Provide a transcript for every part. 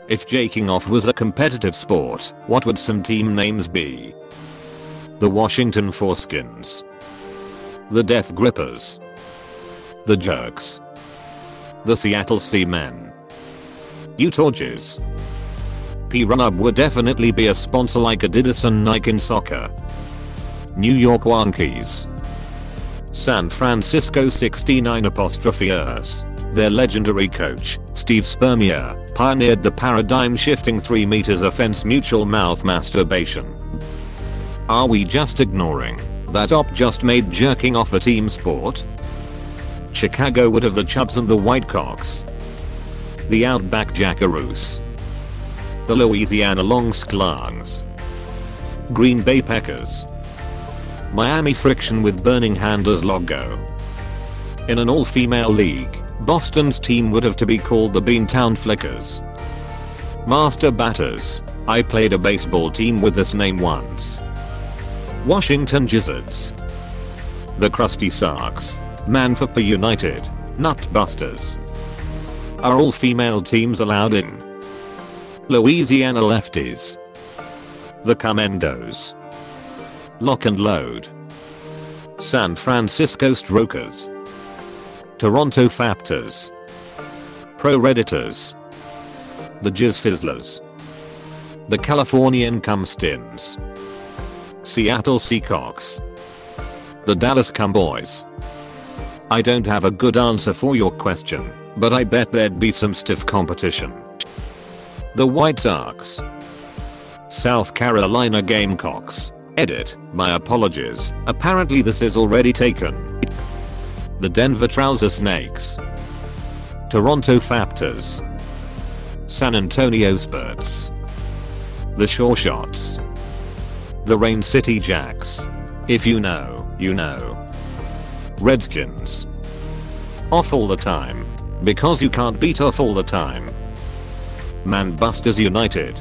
If jacking off was a competitive sport, what would some team names be? The Washington Foreskins, the Death Grippers, the Jerks, the Seattle Seamen, Utah Jizz. P-Rub would definitely be a sponsor like Adidas and Nike in soccer. New York Yankees, San Francisco 69'ers. Their legendary coach, Steve Spermier, pioneered the paradigm-shifting 3 meters offense mutual mouth masturbation. Are we just ignoring that Op just made jerking off a team sport? Chicago would have the Chubs and the Whitecocks, the Outback Jackaroos, the Louisiana Longsklongs, Green Bay Packers, Miami Friction with Burning Handlers logo. In an all-female league, Boston's team would have to be called the Beantown Flickers. Master Batters. I played a baseball team with this name once. Washington Gizzards, the Krusty Sarks, Manfapa United, Nutbusters. Are all female teams allowed in? Louisiana Lefties, the Comendos, Lock and Load, San Francisco Strokers, Toronto Faptors, Pro Redditors, the Jizz Fizzlers, the Californian Cumstins, Seattle Seacocks, the Dallas Cowboys. I don't have a good answer for your question, but I bet there'd be some stiff competition. The White Sox, South Carolina Gamecocks. Edit, my apologies, apparently this is already taken. The Denver Trouser Snakes, Toronto Faptors, San Antonio Spurs, the Shore Shots, the Rain City Jacks. If you know, you know. Redskins, off all the time, because you can't beat off all the time. Manbusters United,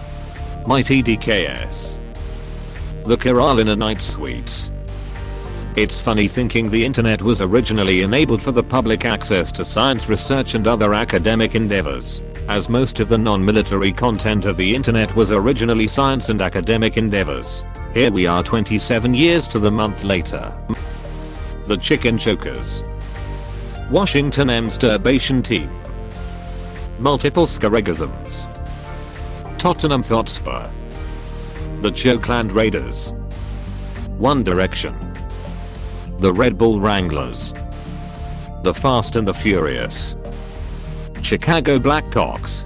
Mighty DKS, the Carolina Night Suites. It's funny thinking the internet was originally enabled for the public access to science research and other academic endeavors, as most of the non-military content of the internet was originally science and academic endeavors. Here we are 27 years to the month later. The Chicken Chokers, Washington Masturbation Team, multiple scaregisms, Tottenham Hotspur, the Chokeland Raiders, One Direction, the Red Bull Wranglers, the Fast and the Furious, Chicago Blackhawks,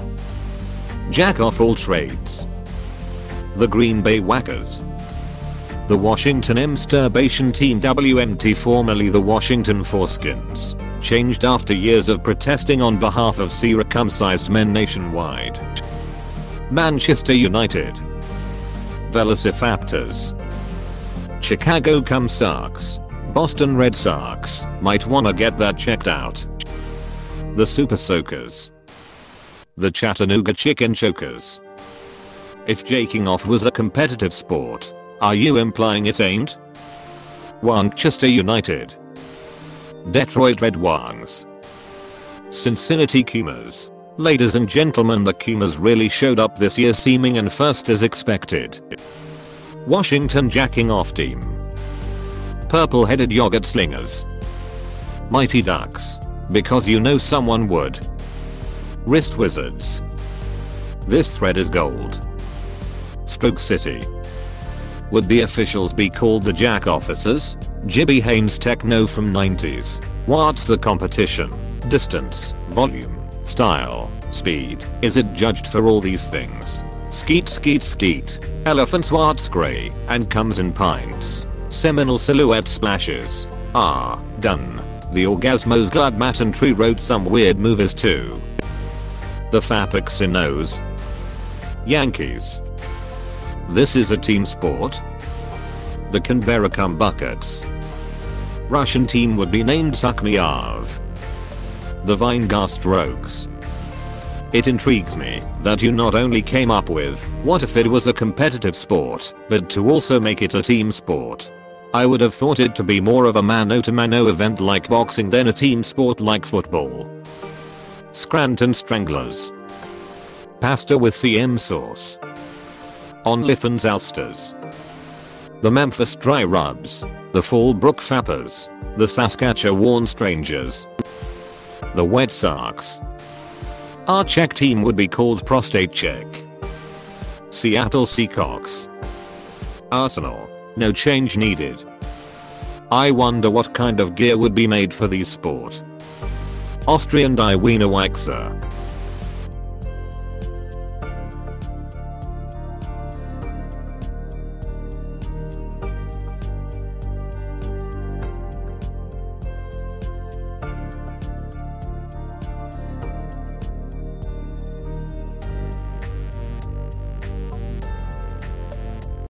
Jack of all trades, the Green Bay Whackers, the Washington Masturbation Team WMT, formerly the Washington Foreskins, changed after years of protesting on behalf of circumcised men nationwide. Manchester United, Velociraptors, Chicago Cum Sox, Boston Red Sox. Might wanna get that checked out. The Super Soakers, the Chattanooga Chicken Chokers. If jacking off was a competitive sport, are you implying it ain't? Manchester United, Detroit Red Wings, Cincinnati Pumas. Ladies and gentlemen, the Pumas really showed up this year, seeming in first as expected. Washington Jacking Off Team, Purple-Headed Yogurt Slingers, Mighty Ducks, because you know someone would. Wrist Wizards, this thread is gold. Stroke City, would the officials be called the Jack Officers? Jibby Haynes Techno from 90s. What's the competition? Distance, volume, style, speed. Is it judged for all these things? Skeet skeet skeet. Elephants what's grey and comes in pints. Seminal silhouette splashes. Ah, done. The Orgasmos Glad and Tree wrote some weird movies too. The Fapaxinos, Yankees. This is a team sport? The Canberra Cum Buckets. Russian team would be named Suck Me Av. The Vinegar Strokes. It intrigues me that you not only came up with what if it was a competitive sport, but to also make it a team sport. I would have thought it to be more of a mano-to-mano event like boxing than a team sport like football. Scranton Stranglers, Pasta with CM sauce. Onlyfans Ulsters. The Memphis Dry Rubs. The Fallbrook Fappers. The Saskatchewan Strangers. The Wet Sox. Our Czech team would be called Prostate Check. Seattle Seahawks. Arsenal. No change needed. I wonder what kind of gear would be made for these sport. Austrian Die Wiener Waxer.